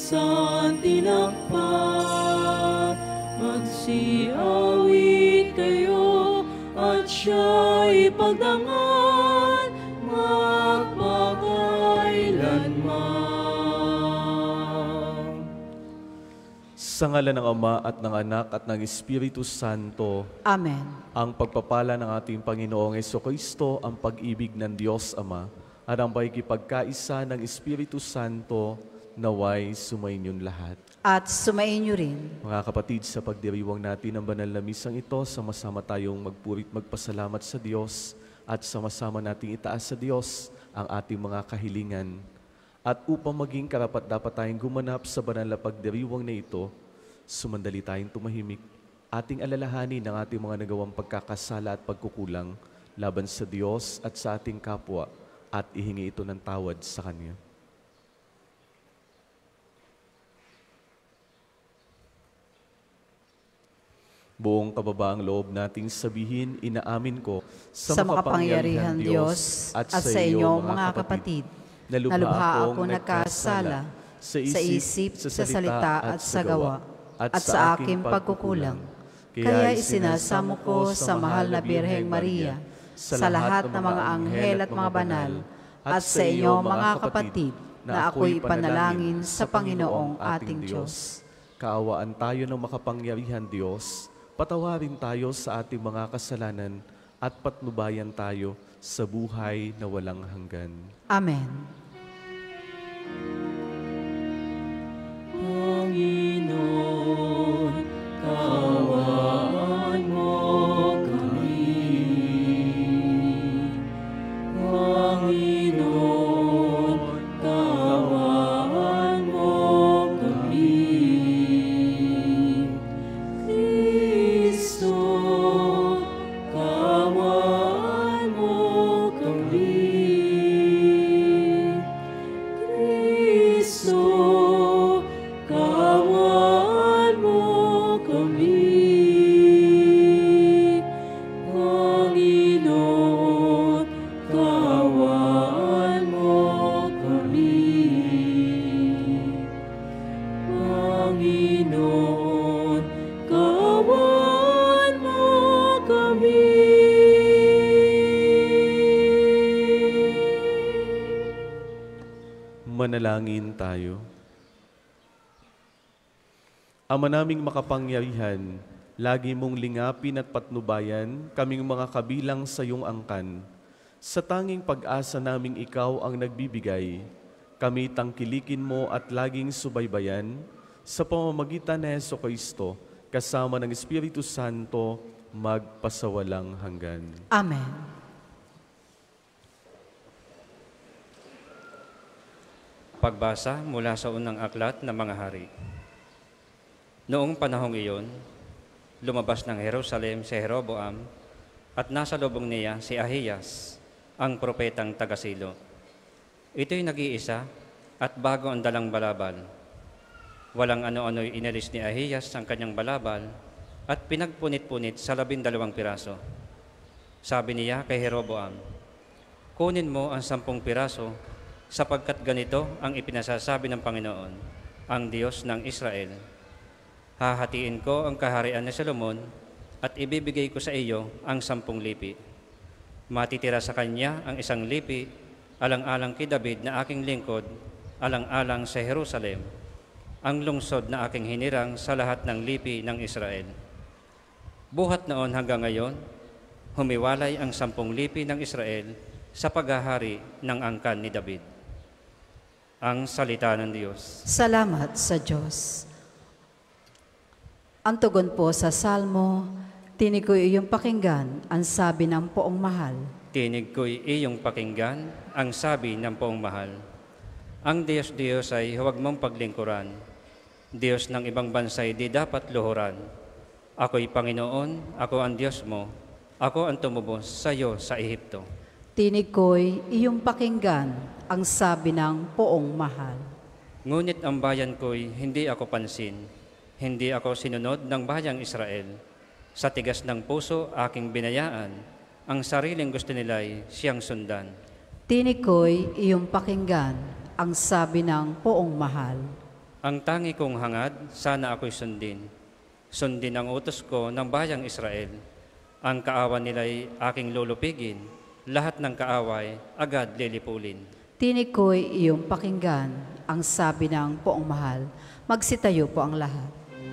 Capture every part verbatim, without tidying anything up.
isang tinakpan, magsiawit kayo at siya'y pagdangan magpakailanman. Sa ngalan ng Ama at ng Anak at ng Espiritu Santo. Amen. Ang pagpapala ng ating Panginoong Jesucristo, ang pag-ibig ng Diyos Ama, at ang pakikipagkaisa ng Espiritu Santo, naway sumainyong lahat. At sumainyo rin. Mga kapatid, sa pagdiriwang natin ng banal na misang ito, sama-sama tayong magpurit magpasalamat sa Diyos at sama-sama nating itaas sa Diyos ang ating mga kahilingan. At upang maging karapat-dapat tayong gumanap sa banal na pagdiriwang na ito, sumandali tayong tumahimik, ating alalahanin ang ating mga nagawang pagkakasala at pagkukulang laban sa Diyos at sa ating kapwa at ihingi ito ng tawad sa Kanya. Buong kababaang loob nating sabihin, inaamin ko sa, sa makapangyarihan Diyos at sa inyo mga kapatid, na lubha akong nagkasala sa isip, sa salita at sa gawa, at sa aking pagkukulang. Kaya isinasamo ko sa mahal na Birheng Maria, sa lahat ng mga anghel at mga banal, at sa inyo mga kapatid, na ako'y panalangin sa Panginoong ating Diyos. Kaawaan tayo ng makapangyarihan Diyos, patawarin tayo sa ating mga kasalanan, at patnubayan tayo sa buhay na walang hanggan. Amen. Panginoon, kaawaan mo kami. Panginoon, kaawaan mo kami. Kristo, kaawaan mo kami. Kristo, kaawaan mo kami. Panginoon, kaawaan mo kami. Panginoon, kaawaan mo kami. Manalangin tayo. Ama naming makapangyarihan, lagi mong lingapin at patnubayan kaming mga kabilang sa iyong angkan. Sa tanging pag-asa naming ikaw ang nagbibigay, kami tangkilikin mo at laging subaybayan sa pamamagitan ni Jesucristo, kasama ng Espiritu Santo, magpasawalang hanggan. Amen. Pagbasa mula sa unang aklat ng mga hari. Noong panahong iyon, lumabas ng Jerusalem si Jeroboam at nasa lubong niya si Ahiyas, ang propetang taga-Silo. Ito'y nag-iisa at bago ang dalang balabal. Walang ano-ano'y inalis ni Ahiyas ang kanyang balabal at pinagpunit-punit sa labindalawang piraso. Sabi niya kay Jeroboam, kunin mo ang sampung piraso sapagkat ganito ang ipinasasabi ng Panginoon, ang Diyos ng Israel. Hahatiin ko ang kaharian ni Solomon at ibibigay ko sa iyo ang sampung lipi. Matitira sa kanya ang isang lipi, alang-alang kay David na aking lingkod, alang-alang sa Jerusalem, ang lungsod na aking hinirang sa lahat ng lipi ng Israel. Buhat noon hanggang ngayon, humiwalay ang sampung lipi ng Israel sa paghahari ng angkan ni David. Ang salita ng Diyos. Salamat sa Diyos. Ang tugon po sa Salmo, tinig ko'y iyong pakinggan, ang sabi ng poong mahal. Tinig ko'y iyong pakinggan, ang sabi ng poong mahal. Ang Diyos-Diyos ay huwag mong paglingkuran. Diyos ng ibang bansay di dapat luhuran. Ako'y Panginoon, ako ang Diyos mo. Ako ang tumubos sa iyo sa Ehipto. Tinig ko'y iyong pakinggan, ang sabi ng poong mahal. Ngunit ang bayan ko'y hindi ako pansin. Hindi ako sinunod ng bayang Israel. Sa tigas ng puso aking binayaan, ang sariling gusto nila'y siyang sundan. Tinig ko'y iyong pakinggan, ang sabi ng poong mahal. Ang tangi kong hangad, sana ako'y sundin. Sundin ang utos ko ng bayang Israel. Ang kaawan nila'y aking lulupigin, lahat ng kaaway agad lilipulin. Tinig ko'y iyong pakinggan, ang sabi ng poong mahal. Magsitayo po ang lahat.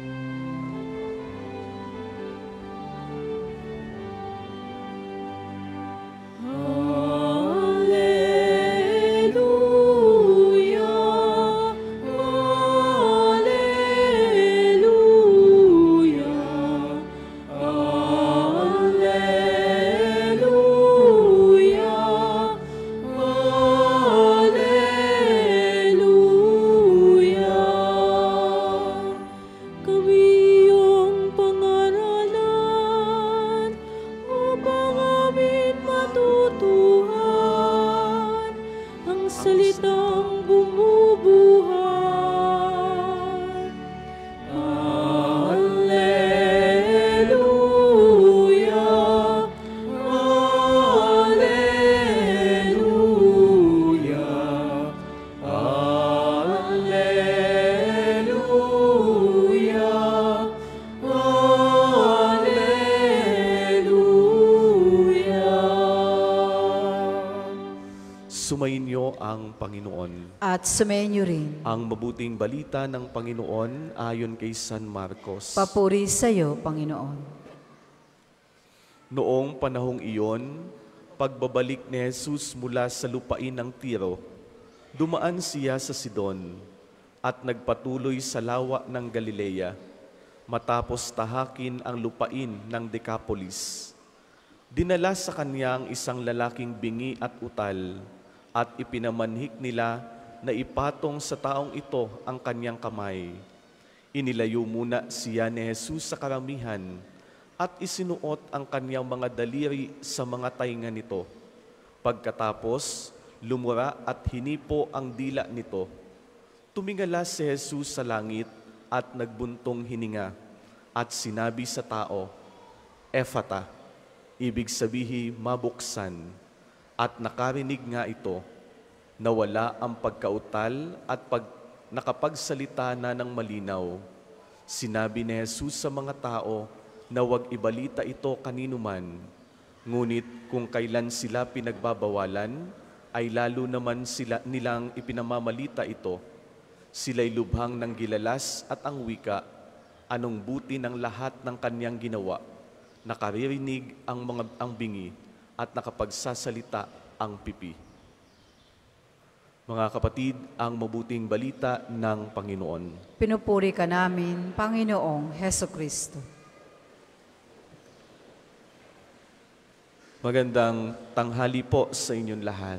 Sumainyo ang Panginoon. At sumainyo rin. Ang mabuting balita ng Panginoon ayon kay San Marcos. Papuri sa iyo, Panginoon. Noong panahong iyon, pagbabalik ni Jesus mula sa lupain ng Tiro, dumaan siya sa Sidon at nagpatuloy sa lawa ng Galilea, matapos tahakin ang lupain ng Decapolis. Dinala sa kanya ang isang lalaking bingi at utal, at ipinamanhik nila na ipatong sa taong ito ang kanyang kamay. Inilayo muna siya ni Jesus sa karamihan at isinuot ang kanyang mga daliri sa mga tainga nito. Pagkatapos, lumura at hinipo ang dila nito. Tumingala si Jesus sa langit at nagbuntong hininga at sinabi sa tao, Ephata, ibig sabihin mabuksan. At nakarinig nga ito, nawala ang pagkautal at pag nakapagsalita na ng malinaw. Sinabi ni Jesus sa mga tao na huwag ibalita ito kanino man, ngunit kung kailan sila pinagbabawalan, ay lalo naman sila nilang ipinamamalita ito. Sila'y lubhang ng gilalas at ang wika, anong buti ng lahat ng kanyang ginawa. Nakaririnig ang mga ang bingi, at nakapagsasalita ang pipi. Mga kapatid, ang mabuting balita ng Panginoon. Pinupuri ka namin, Panginoong Heso Kristo. Magandang tanghali po sa inyong lahat.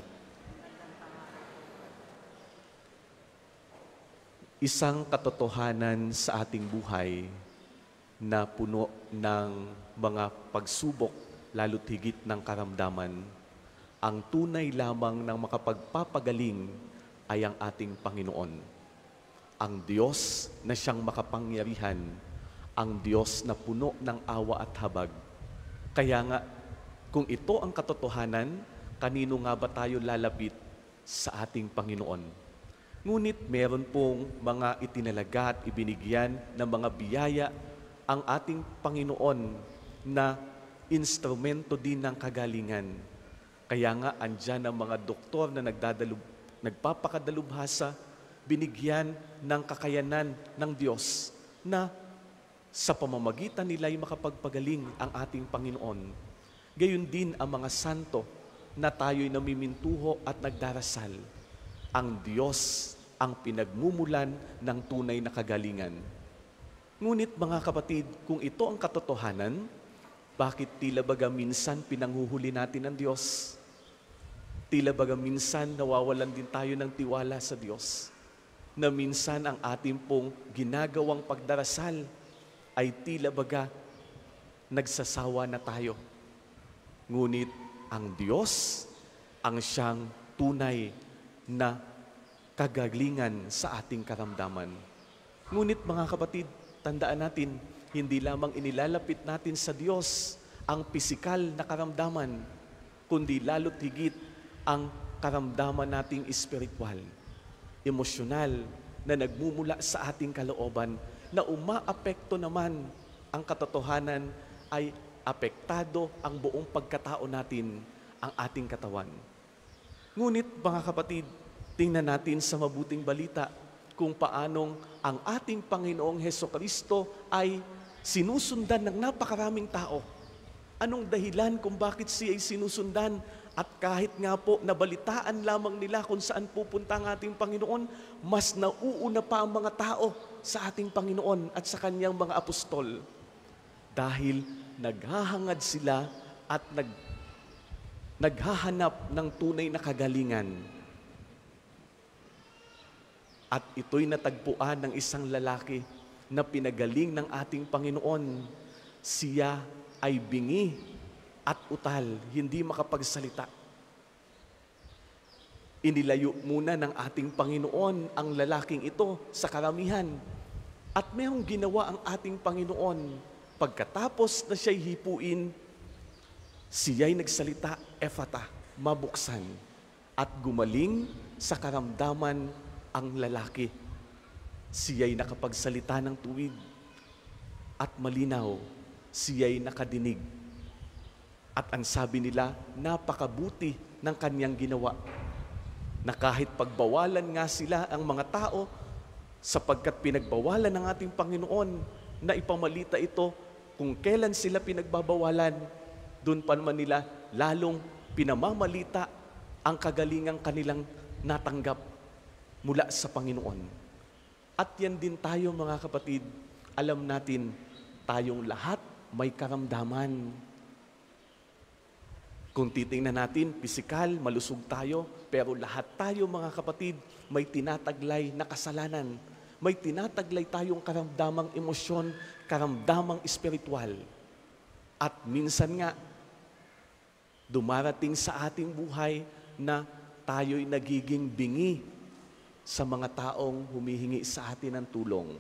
Isang katotohanan sa ating buhay na puno ng mga pagsubok, lalo't higit ng karamdaman, ang tunay lamang ng makapagpapagaling ay ang ating Panginoon. Ang Diyos na siyang makapangyarihan, ang Diyos na puno ng awa at habag. Kaya nga, kung ito ang katotohanan, kanino nga ba tayo lalapit sa ating Panginoon? Ngunit meron pong mga itinalaga at ibinigyan ng mga biyaya ang ating Panginoon na instrumento din ng kagalingan. Kaya nga, andyan ang mga doktor na nagdadalub, nagpapakadalubhasa, binigyan ng kakayanan ng Diyos na sa pamamagitan nila ay makapagpagaling ang ating Panginoon. Gayon din ang mga santo na tayo'y namimintuho at nagdarasal. Ang Diyos ang pinagmumulan ng tunay na kagalingan. Ngunit mga kapatid, kung ito ang katotohanan, bakit tila baga minsan pinanghuhuli natin ng Diyos? Tila baga minsan nawawalan din tayo ng tiwala sa Diyos? Na minsan ang ating pong ginagawang pagdarasal ay tila baga nagsasawa na tayo. Ngunit ang Diyos ang siyang tunay na kagalingan sa ating karamdaman. Ngunit mga kapatid, tandaan natin, hindi lamang inilalapit natin sa Diyos ang pisikal na karamdaman, kundi lalo't higit ang karamdaman nating espiritual, emosyonal, na nagmumula sa ating kalooban na umaapekto naman ang katotohanan ay apektado ang buong pagkatao natin, ang ating katawan. Ngunit mga kapatid, tingnan natin sa mabuting balita kung paanong ang ating Panginoong Hesukristo ay sinusundan ng napakaraming tao. Anong dahilan kung bakit siya ay sinusundan? At kahit nga po nabalitaan lamang nila kung saan pupunta ang ating Panginoon, mas nauuna pa ang mga tao sa ating Panginoon at sa kanyang mga apostol. Dahil naghahangad sila at nag, naghahanap ng tunay na kagalingan. At ito'y natagpuan ng isang lalaki na pinagaling ng ating Panginoon. Siya ay bingi at utal, hindi makapagsalita. Inilayo muna ng ating Panginoon ang lalaking ito sa karamihan. At mayroong ginawa ang ating Panginoon. Pagkatapos na siya'y hipuin, siya'y nagsalita, Ephata, mabuksan. At gumaling sa karamdaman ang lalaki. Siya'y nakapagsalita ng tuwid. At malinaw, siya'y nakadinig. At ang sabi nila, napakabuti ng kanyang ginawa. Na kahit pagbawalan nga sila ang mga tao, sapagkat pinagbawalan ng ating Panginoon na ipamalita ito, kung kailan sila pinagbabawalan, doon pa naman nila lalong pinamamalita ang kagalingang kanilang natanggap mula sa Panginoon. At yan din tayo mga kapatid, alam natin, tayong lahat may karamdaman. Kung titingnan natin, pisikal, malusog tayo, pero lahat tayo mga kapatid, may tinataglay na kasalanan. May tinataglay tayong karamdamang emosyon, karamdamang espiritual. At minsan nga, dumarating sa ating buhay na tayo'y nagiging bingi sa mga taong humihingi sa atin ng tulong.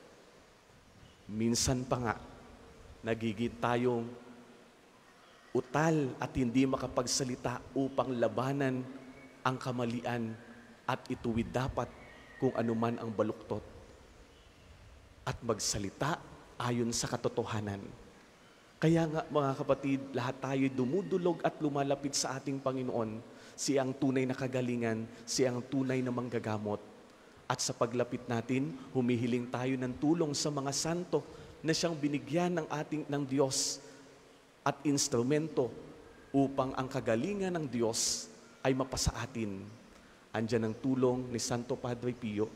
Minsan pa nga, nagiging tayong utal at hindi makapagsalita upang labanan ang kamalian at ituwid dapat kung anuman ang baluktot. At magsalita ayon sa katotohanan. Kaya nga mga kapatid, lahat tayo dumudulog at lumalapit sa ating Panginoon. Siya ang tunay na kagalingan, siya ang tunay na manggagamot. At sa paglapit natin, humihiling tayo ng tulong sa mga santo na siyang binigyan ng ating ng Diyos at instrumento upang ang kagalingan ng Diyos ay mapasa atin. Andiyan ang tulong ni Santo Padre Pio.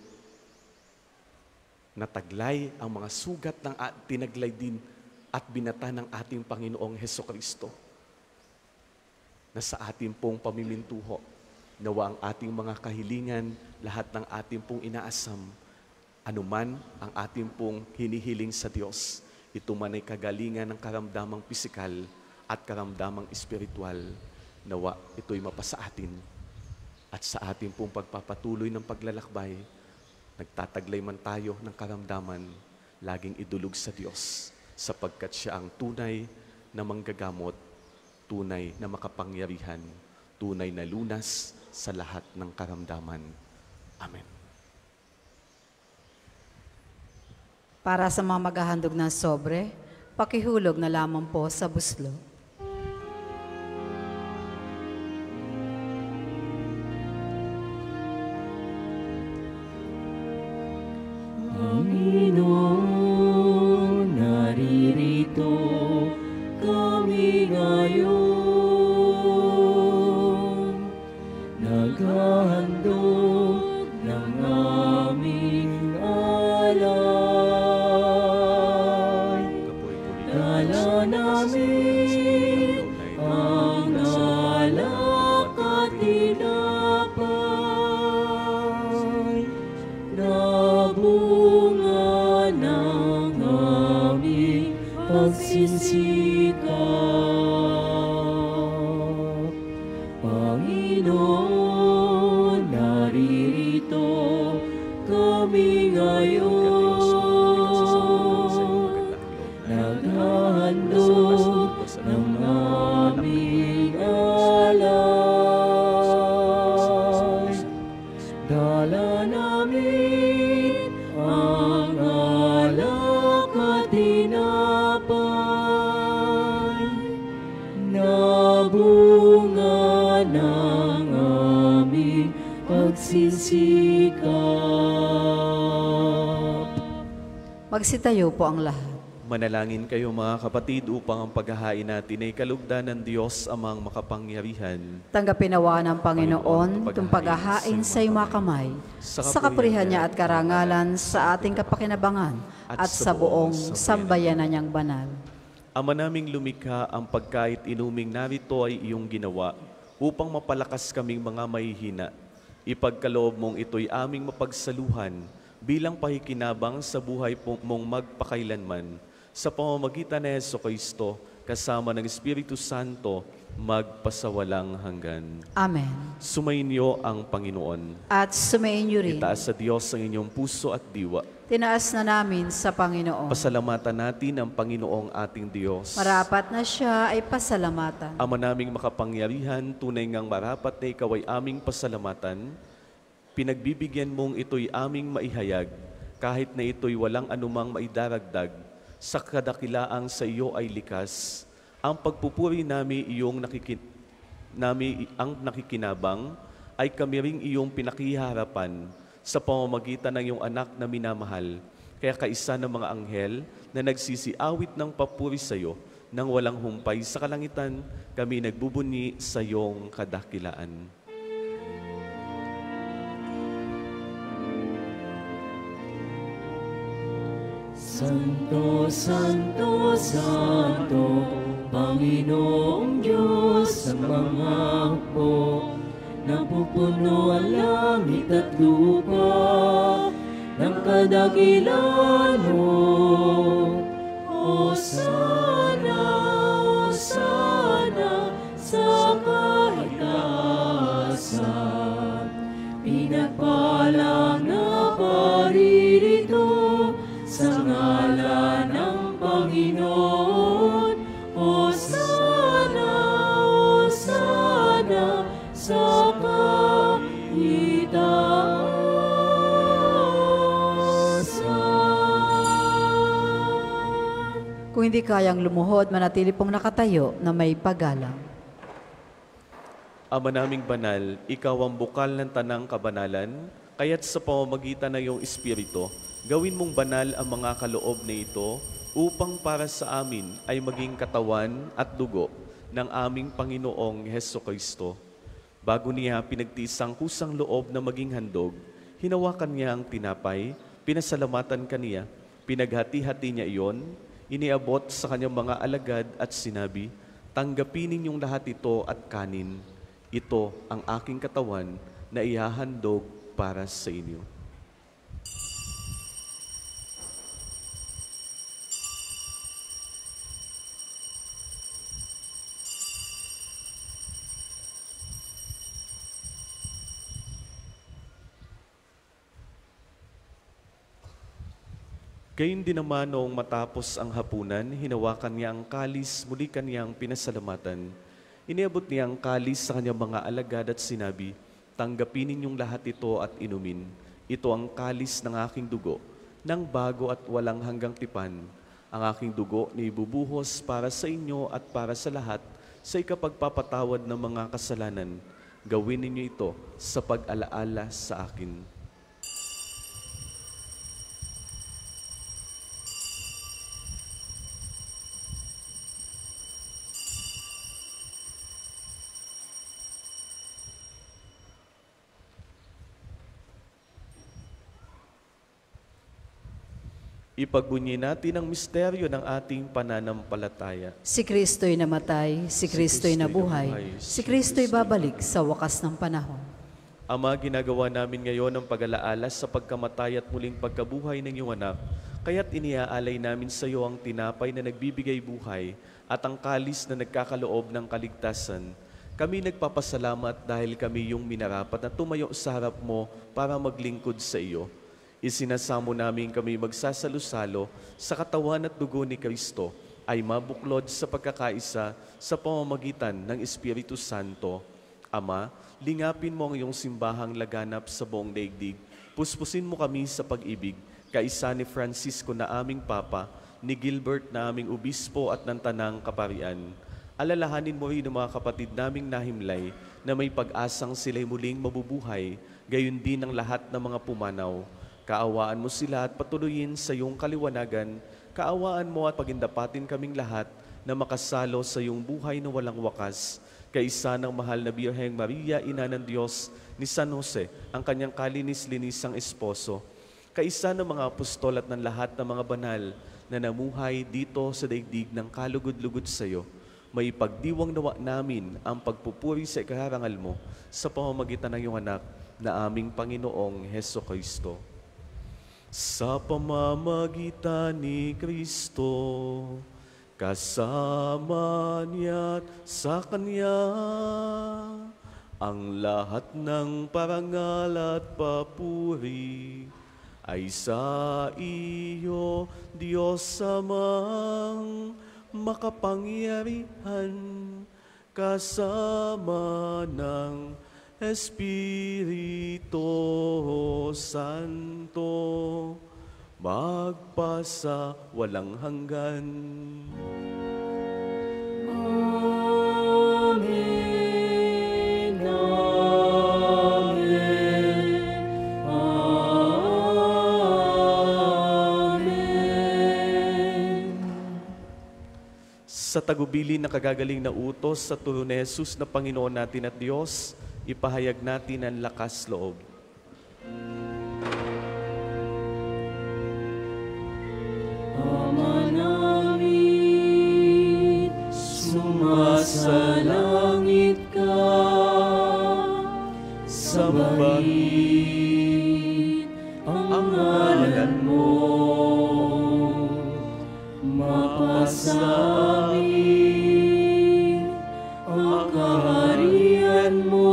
Nataglay ang mga sugat ng tinaglay din at binata ng ating Panginoong Hesukristo. Na sa ating pong pamimintuho, nawa ang ating mga kahilingan, lahat ng ating pong inaasam, anuman ang ating pong hinihiling sa Diyos, ito man ay kagalingan ng karamdamang pisikal at karamdamang espiritual, nawa ito'y mapasa atin. At sa ating pong pagpapatuloy ng paglalakbay, nagtataglay man tayo ng karamdaman, laging idulog sa Diyos, sapagkat siya ang tunay na manggagamot, tunay na makapangyarihan, tunay na lunas sa lahat ng karamdaman. Amen. Para sa mga maghahandog ng sobre, pakihulog na lamang po sa buslo. Panginoon, naririto kami ngayon, naghahandog ng aming alay. Dala namin ang alak at tinapay na bunga ng aming pagsisikap. Panginoon, naririto kami ngayon, naghahandog ng aming alay. Dala namin aking sikap. Magsitayo po ang lahat. Manalangin kayo mga kapatid upang ang paghahain natin ay kalugdan ng Diyos amang makapangyarihan. Tanggapin nawa ng Panginoon itong paghahain sa iyong mga kamay, sa kapurihan niya at karangalan sa ating kapakinabangan at sa buong sambayanan niyang banal. Ama naming lumikha, ang pagkait inuming narito ay iyong ginawa upang mapalakas kaming mga mahihina. Ipagkaloob mong ito'y aming mapagsaluhan bilang pahikinabang sa buhay mong magpakailanman. Sa pamamagitan ni Jesucristo, kasama ng Espiritu Santo, magpasawalang hanggan. Amen. Sumainyo ang Panginoon. At sumainyo rin. Itaas sa Diyos ang inyong puso at diwa. Tinaas na namin sa Panginoon. Pasalamatan natin ang Panginoong ating Diyos. Marapat na siya ay pasalamatan. Ama naming makapangyarihan, tunay ngang marapat na ikaw ay aming pasalamatan. Pinagbibigyan mong ito'y aming maihayag, kahit na ito'y walang anumang maidaragdag. Sa kadakilaang sa iyo ay likas. Ang pagpupuri nami iyong nakikin, nami ang nakikinabang ay kami ring iyong pinakiharapan sa pamamagitan ng iyong anak na minamahal. Kaya kaisa ng mga anghel na nagsisiawit ng papuri sa iyo, nang walang humpay sa kalangitan, kami nagbubuni sa iyong kadakilaan. Santo, Santo, Santo, Panginoong Diyos ng mga hukbo, napupuno ang langit at lupa ng kadakilan mo. Hosana, Hosana sa kaitaasan, pinagpalang na paririto sa ngalan ng Panginoon. Hosana, Hosana sa kaitaasan. Kung hindi kayang lumuhod, manatili pong nakatayo na may paggalang. Ama naming banal, ikaw ang bukal ng tanang kabanalan, kaya't sa pamamagitan ng iyong Espiritu, gawin mong banal ang mga kaloob na ito upang para sa amin ay maging katawan at dugo ng aming Panginoong Hesukristo. Bago niya pinagtiisang kusang loob na maging handog, hinawakan niya ang tinapay, pinasalamatan kaniya, pinaghati-hati niya iyon, iniabot sa kanyang mga alagad at sinabi, "Tanggapin ninyong lahat ito at kanin. Ito ang aking katawan na ihahandog para sa inyo." Gayun din naman noong matapos ang hapunan, hinawakan niya ang kalis, muli kaniyang pinasalamatan. Iniabot niya ang kalis sa kanyang mga alagad at sinabi, "Tanggapin ninyong lahat ito at inumin. Ito ang kalis ng aking dugo, ng bago at walang hanggang tipan. Ang aking dugo na ibubuhos para sa inyo at para sa lahat sa ikapagpapatawad ng mga kasalanan. Gawin ninyo ito sa pag-alaala sa akin." Ipagbunyi natin ang misteryo ng ating pananampalataya. Si Kristo'y namatay, si Kristo'y nabuhay, si Kristo'y babalik sa wakas ng panahon. Ama, ginagawa namin ngayon ang pag-alaala sa pagkamatay at muling pagkabuhay ng iyong anak, kaya't iniaalay namin sa iyo ang tinapay na nagbibigay buhay at ang kalis na nagkakaloob ng kaligtasan. Kami nagpapasalamat dahil kami yung minarapat na tumayo sa harap mo para maglingkod sa iyo. Isinasamo namin kami magsasalo-salo sa katawan at dugo ni Kristo ay mabuklod sa pagkakaisa sa pamamagitan ng Espiritu Santo. Ama, lingapin mo ang iyong simbahang laganap sa buong daigdig. Puspusin mo kami sa pag-ibig, kaisa ni Francisco na aming Papa, ni Gilbert na aming Obispo at ng Tanang Kaparian. Alalahanin mo rin ang mga kapatid naming nahimlay na may pag-asang sila'y muling mabubuhay gayon din ang lahat ng mga pumanaw. Kaawaan mo sila at patuloyin sa iyong kaliwanagan. Kaawaan mo at pagindapatin kaming lahat na makasalo sa iyong buhay na walang wakas. Kaisa ng mahal na Birheng Maria, Ina ng Diyos, ni San Jose, ang kanyang kalinis-linisang esposo. Kaisa ng mga apostol at ng lahat ng mga banal na namuhay dito sa daigdig ng kalugod-lugod sa iyo. May pagdiwang nawa namin ang pagpupuri sa ikaharangal mo sa pamamagitan ng iyong anak na aming Panginoong Heso Kristo. Sa pamamagitan ni Kristo, kasama niya't sa Kanya, ang lahat ng parangal at papuri ay sa iyo, Diyos Amang makapangyarihan, kasama ng Espiritu Santo, magpasa walang hanggan. Amen. Amen. Amen. Sa tagubilin na kagagaling na utos sa turo ni Jesus na Panginoon natin at Diyos, ipahayag natin ang lakas loob. Ama namin, sumasalangit ka, sambahin ang ngalan mo, mapasa amin ang kaharian mo,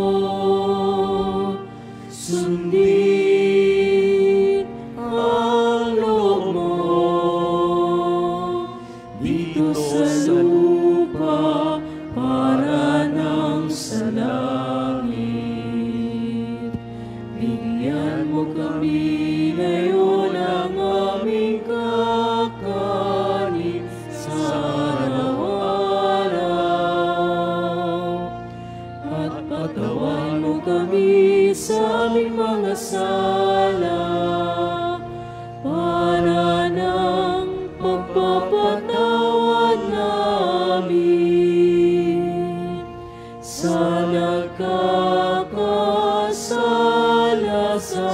sundin ang loob mo dito sa lupa para nang sa langit. Bigyan mo kami ngayon ang aming kakanin sa araw-araw, at patawan mo kami sa aming mga sala para ng pagpapatawad namin sa nagkakasala sa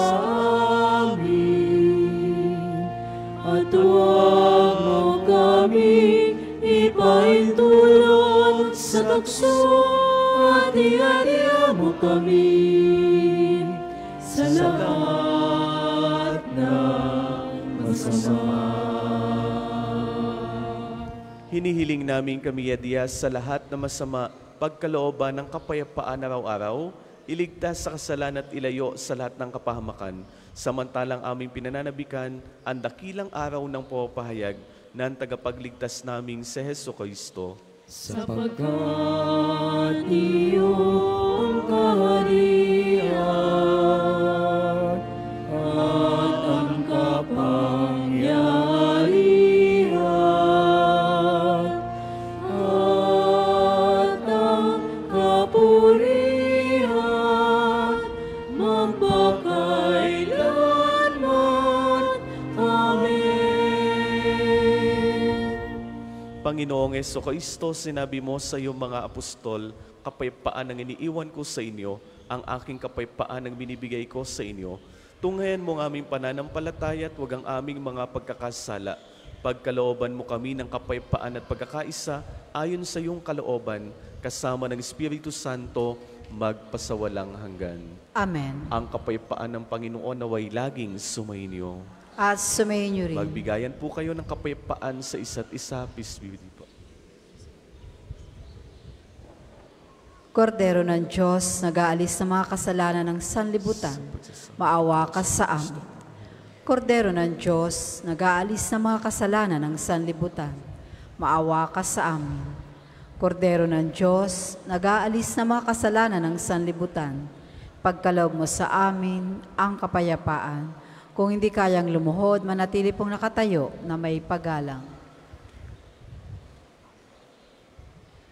amin, at huwag mo kami ipahintulot sa tukso, at iadya mo kami sa lahat ng masama. Hinihiling namin kami, Diyos, sa lahat na masama, pagkalooban ng kapayapaan araw-araw, iligtas sa kasalanan at ilayo sa lahat ng kapahamakan, samantalang aming pinananabikan ang dakilang araw ng pagpapahayag ng tagapagligtas naming si Heso Kristo. Sapagkat iyong kaharian at ang kapangyarihan at ang kapurihan magpakailanman. Amen. Panginoong Heso Kristo, sinabi mo sa iyong mga apostol, kapayapaan ang iniiwan ko sa inyo, ang aking kapayapaan ang binibigay ko sa inyo. Tunghayan mo ang aming pananampalataya at huwag ang aming mga pagkakasala. Pagkalooban mo kami ng kapayapaan at pagkakaisa ayon sa iyong kalooban, kasama ng Espiritu Santo, magpasawalang hanggan. Amen. Ang kapayapaan ng Panginoon naway laging sumainyo. At sumayin niyo rin. Magbigayan po kayo ng kapayapaan sa isa't isa. Peace be with you po. Kordero ng Diyos, nag-aalis sa mga kasalanan ng sanlibutan, maawa ka sa amin. Kordero ng Diyos, nag-aalis sa mga kasalanan ng sanlibutan, maawa ka sa amin. Kordero ng Diyos, nag-aalis na mga kasalanan ng sanlibutan, pagkaloob mo sa amin ang kapayapaan. Kung hindi kayang lumuhod, manatili pong nakatayo na may paggalang.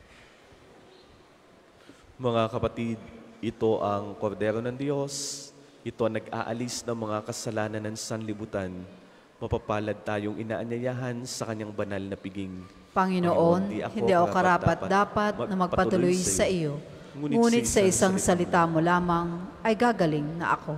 Mga kapatid, ito ang kordero ng Diyos Ito ang nag-aalis ng mga kasalanan ng sanlibutan. Mapapalad tayong inaanyayahan sa kanyang banal na piging. Panginoon, hindi ako karapat-dapat na magpatuloy sa iyo. Ngunit sa isang salita mo lamang ay gagaling na ako.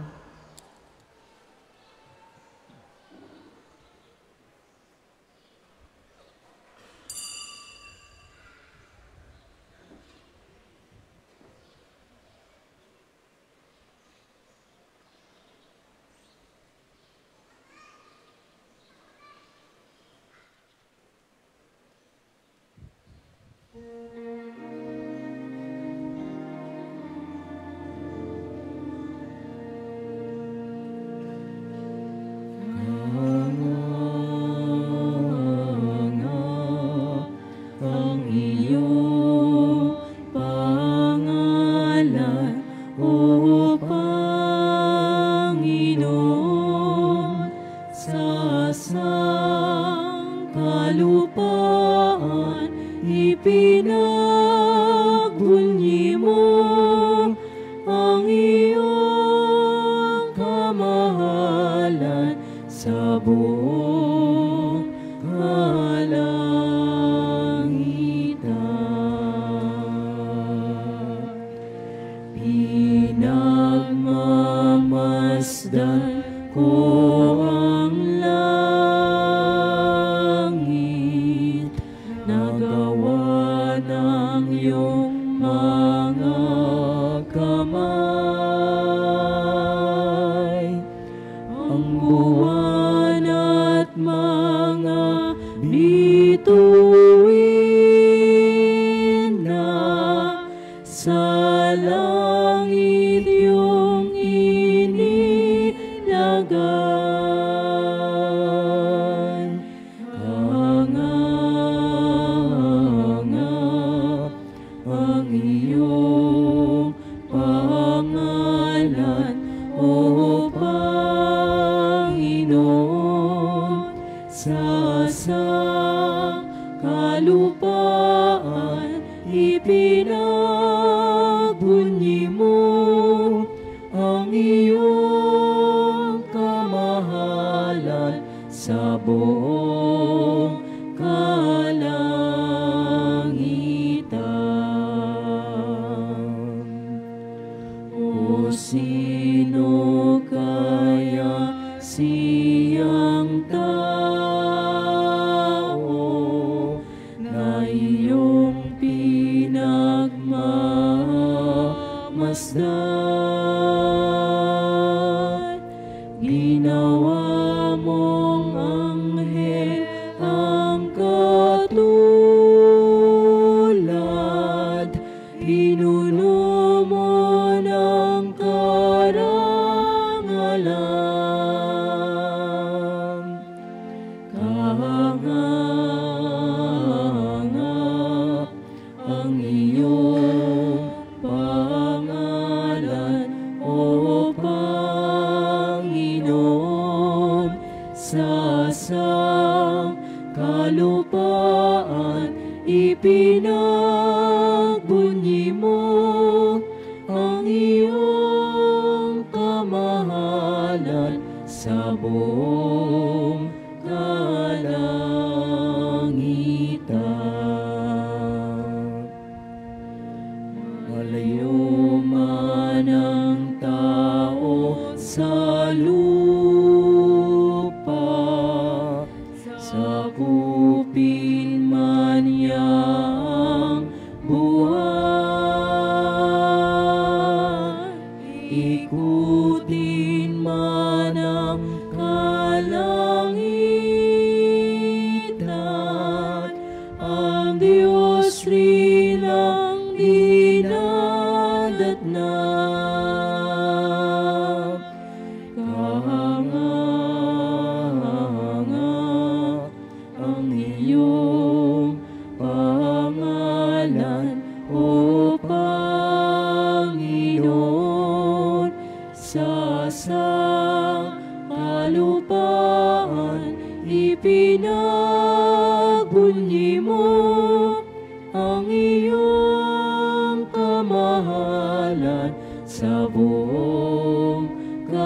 sa buong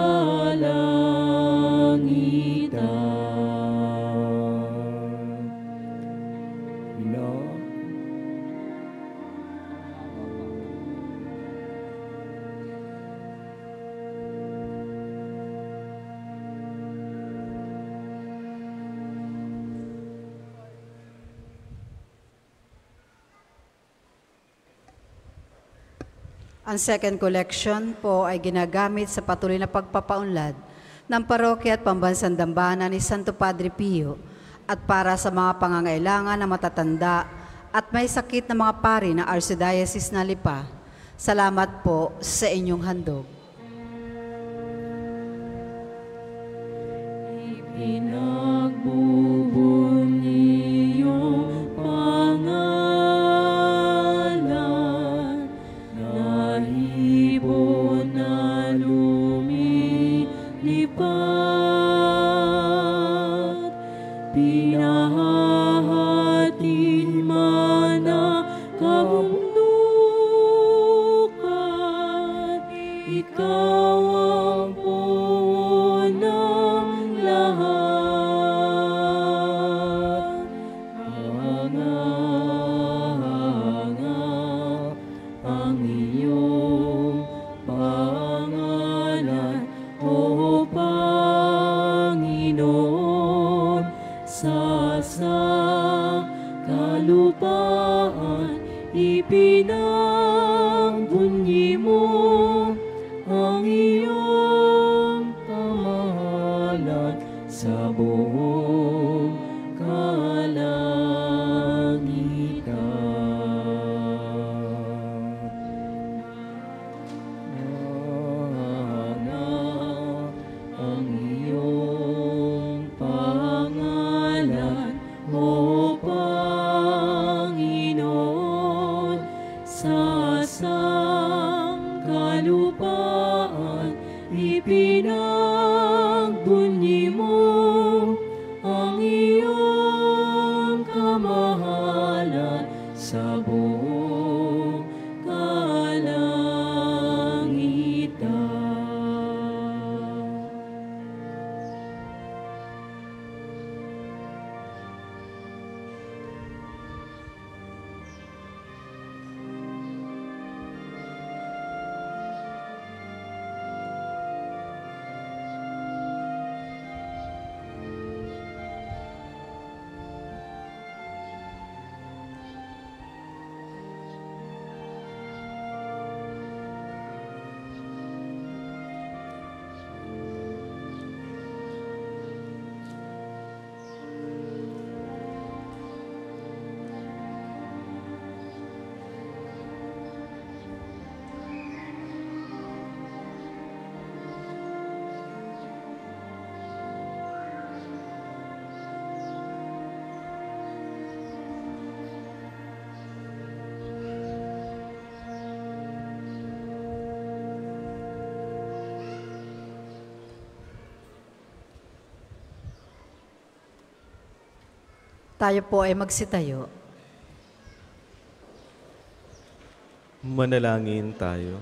Ang second collection po ay ginagamit sa patuloy na pagpapaunlad ng parokya at pambansang dambana ni Santo Padre Pio at para sa mga pangangailangan ng matatanda at may sakit na mga pari ng Archdiocese ng Lipa. Salamat po sa inyong handog. Pinagbubuni iyong pangalan, nahibo na lumilipad, pinahahatid man na kabundukan, ikaw ang puno ng lahat. Hanga-hanga ang iyong pangalan, O Panginoon, sa kalupaan ipinagbunyi mo ang iyong kamahalan sa buong kalangitan. Hanga ang iyong pangalan, O Panginoon, sa kalupaan ipinagbunyi mo ang iyong kamahalan sa buong kalangitan. Tayo po ay magsitayo. Manalangin tayo.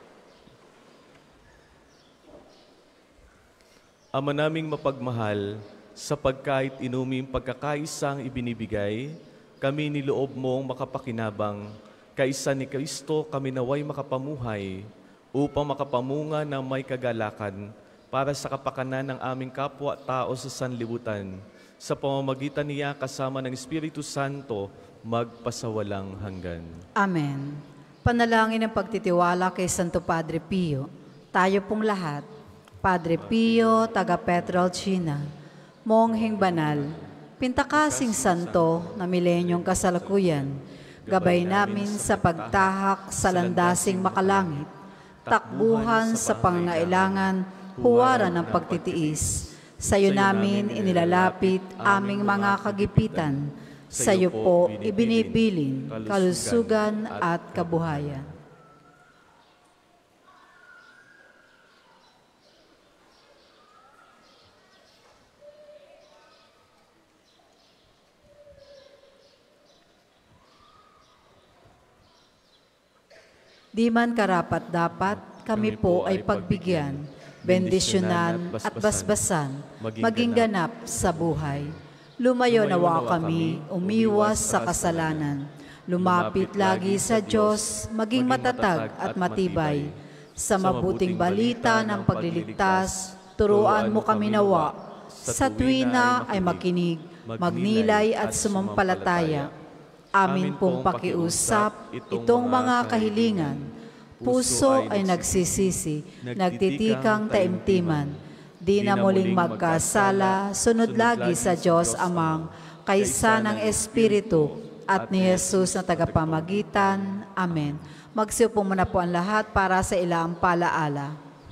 Ama naming mapagmahal, sa pagkait inuming pagkakaisang ibinibigay, kami niloob mong makapakinabang, kaisa ni Kristo kami naway makapamuhay, upang makapamunga ng may kagalakan para sa kapakanan ng aming kapwa-tao sa sanlibutan, sa pamamagitan niya kasama ng Espiritu Santo, magpasawalang hanggan. Amen. Panalangin ng pagtitiwala kay Santo Padre Pio. Tayo pong lahat, Padre Pio, taga Petralcina, Mongheng Banal, Pintakasing Santo na milenyong kasalukuyan, gabay namin sa pagtahak sa landasing makalangit, takbuhan sa pangangailangan, huwaran ng pagtitiis. Sa iyo namin inilalapit aming mga kagipitan. Sa iyo po ibinibilin kalusugan at kabuhayan. Di man karapat-dapat, kami po ay pagbigyan, bendisyonan at basbasan, maging ganap sa buhay. Lumayo nawa kami, umiwas sa kasalanan. Lumapit lagi sa Diyos, maging matatag at matibay. Sa mabuting balita ng pagliligtas, turuan mo kami nawa. Sa tuwina ay makinig, magnilay at sumampalataya. Amin pong pakiusap itong mga kahilingan Puso ay nagsisisi, nagtitikang taimtiman, di na muling magkasala, sunod lagi sa Diyos Amang, kaysa ng Espiritu, at ni Jesus na tagapamagitan. Amen. Magsiupo muna po ang lahat para sa ilang palaala.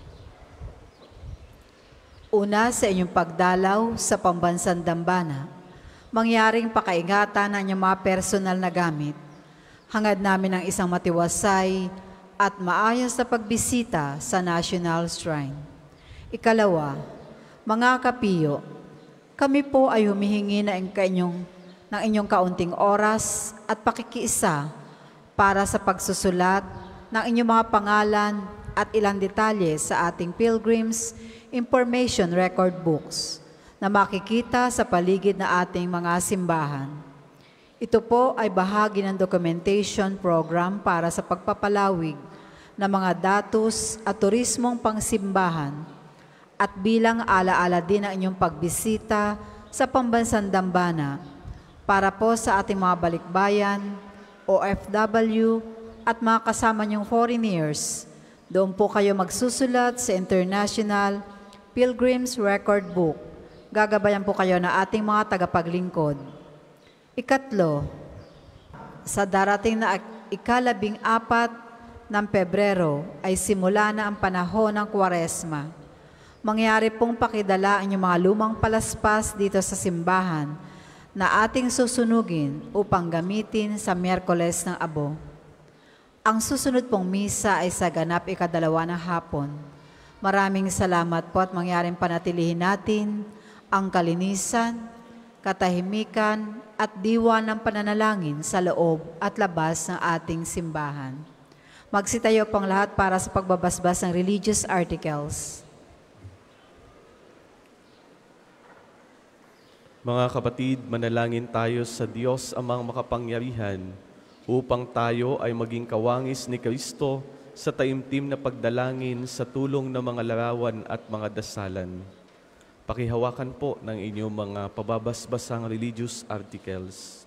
Una, sa inyong pagdalaw sa pambansang dambana, mangyaring pakaingatan ng inyong mga personal na gamit. Hangad namin ang isang matiwasay at maayos na pagbisita sa National Shrine. Ikalawa, mga kapiyo, kami po ay humihingi na inyong, ng inyong kaunting oras at pakikiisa para sa pagsusulat ng inyong mga pangalan at ilang detalye sa ating Pilgrims Information Record Books na makikita sa paligid na ating mga simbahan. Ito po ay bahagi ng documentation program para sa pagpapalawig ng mga datos at turismong pangsimbahan at bilang alaala din ang inyong pagbisita sa pambansang dambana para po sa ating mga balikbayan, O F W at mga kasama niyong foreigners. Doon po kayo magsusulat sa International Pilgrims Record Book. Gagabayan po kayo na ating mga tagapaglingkod. Ikatlo, sa darating na ikalabing apat ng Pebrero ay simula na ang panahon ng Kwaresma. Mangyari pong pakidala ang inyong mga lumang palaspas dito sa simbahan na ating susunugin upang gamitin sa Miyerkules ng Abo. Ang susunod pong misa ay sa ganap ikadalawa ng hapon. Maraming salamat po at mangyaring panatilihin natin ang kalinisan, katahimikan at diwa ng pananalangin sa loob at labas ng ating simbahan. Magsitayo pang lahat para sa pagbabasbas ng religious articles. Mga kapatid, manalangin tayo sa Diyos Amang makapangyarihan upang tayo ay maging kawangis ni Kristo sa taimtim na pagdalangin sa tulong ng mga larawan at mga dasalan. Pakihawakan po ng inyong mga pababasbasang religious articles.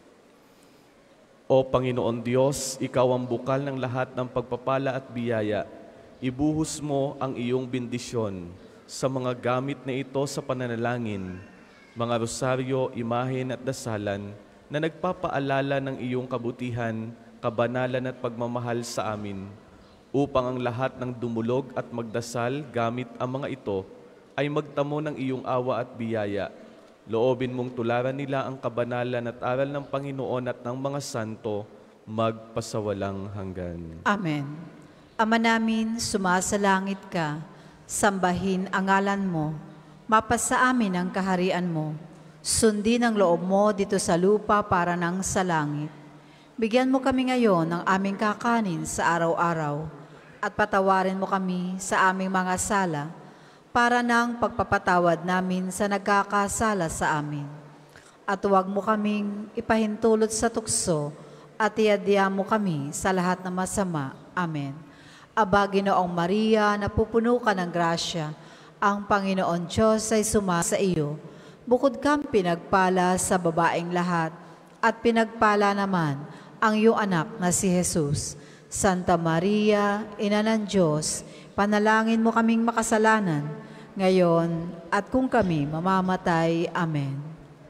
O Panginoon Diyos, Ikaw ang bukal ng lahat ng pagpapala at biyaya. Ibuhos mo ang iyong bendisyon sa mga gamit na ito sa pananalangin, mga rosaryo, imahen at dasalan na nagpapaalala ng iyong kabutihan, kabanalan at pagmamahal sa amin, upang ang lahat ng dumulog at magdasal gamit ang mga ito ay magtamo ng iyong awa at biyaya. Loobin mong tularan nila ang kabanalan at aral ng Panginoon at ng mga santo magpasawalang hanggan. Amen. Ama namin, sumasalangit ka, sambahin ang ngalan mo, mapasa amin ang kaharian mo, sundin ang loob mo dito sa lupa para nang sa langit. Bigyan mo kami ngayon ng aming kakanin sa araw-araw at patawarin mo kami sa aming mga sala para nang pagpapatawad namin sa nagkakasala sa amin. At huwag mo kaming ipahintulot sa tukso at iadya mo kami sa lahat ng masama. Amen. Aba, Ginoong Maria, napupuno ka ng grasya, ang Panginoon Diyos ay sumasa iyo. Bukod kang pinagpala sa babaeng lahat at pinagpala naman ang iyong anak na si Jesus. Santa Maria, Ina ng Diyos, panalangin mo kaming makasalanan, ngayon at kung kami mamamatay. Amen.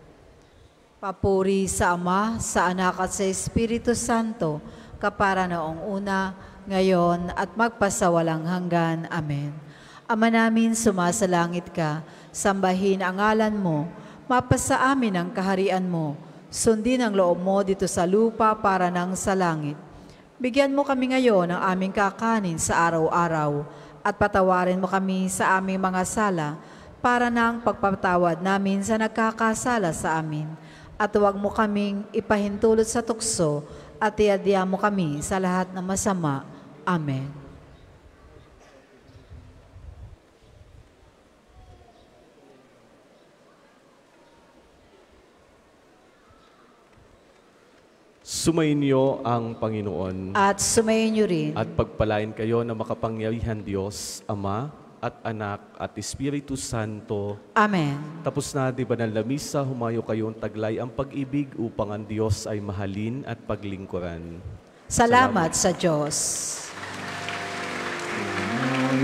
Papuri sa Ama, sa Anak at sa Espiritu Santo, kapara noong una, ngayon at magpasawalang hanggan. Amen. Ama namin, sumasalangit ka, sambahin ang ngalan mo, mapasa amin ang kaharian mo, sundin ang loob mo dito sa lupa para nang sa langit. Bigyan mo kami ngayon ng aming kakanin sa araw-araw at patawarin mo kami sa aming mga sala para nang pagpatawad namin sa nagkakasala sa amin. At huwag mo kaming ipahintulot sa tukso at iadya mo kami sa lahat ng masama. Amen. Sumainyo ang Panginoon. At sumayin niyo rin. At pagpalain kayo ng makapangyarihan Diyos, Ama at Anak at Espiritu Santo. Amen. Tapos na di banal na misa, humayo kayong taglay ang pag-ibig upang ang Diyos ay mahalin at paglingkuran. Salamat, Salamat sa Diyos.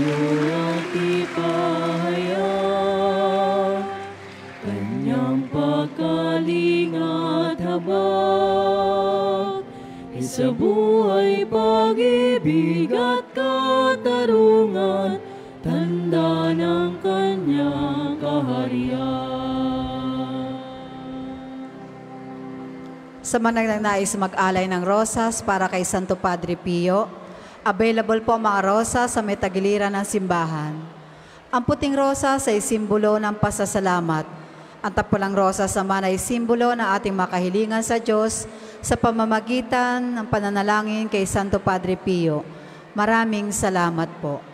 iyo'y ating pahayag, kanyang pagkaling at habag, sa buhay, pag-ibig at katarungan, tanda ng kanyang kaharian. Sa mga nais mag-alay ng rosas para kay Santo Padre Pio, available po ang mga rosas sa may tagiliran ng simbahan. Ang puting rosas ay simbolo ng pasasalamat. Ang tapulang rosas naman ay simbolo ng ating makahilingan sa Diyos sa pamamagitan ng pananalangin kay Santo Padre Pio. Maraming salamat po.